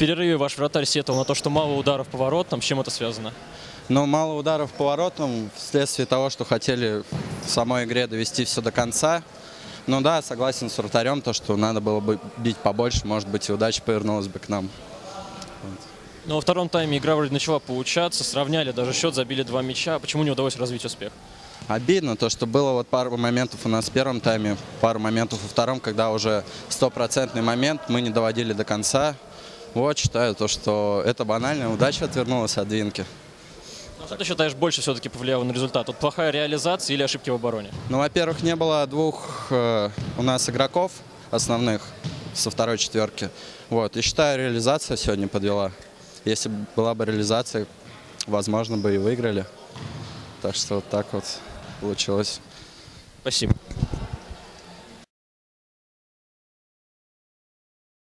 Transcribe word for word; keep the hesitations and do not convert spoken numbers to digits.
перерыве ваш вратарь сетовал на то, что мало ударов по воротам. С чем это связано? Но мало ударов по воротам вследствие того, что хотели в самой игре довести все до конца. Ну да, согласен с вратарем, то, что надо было бы бить побольше, может быть, и удача повернулась бы к нам. Вот. Но во втором тайме игра вроде начала получаться, сравняли даже счет, забили два мяча. Почему не удалось развить успех? Обидно то, что было вот пару моментов у нас в первом тайме, пару моментов во втором, когда уже стопроцентный момент мы не доводили до конца. Вот, считаю то, что это банальная удача отвернулась от Двинки. Но что ты считаешь больше все-таки повлияло на результат? Вот плохая реализация или ошибки в обороне? Ну, во-первых, не было двух э, у нас игроков основных со второй четверки. Вот, и считаю, реализация сегодня подвела. Если бы была бы реализация, возможно, бы и выиграли. Так что вот так вот получилось. Спасибо.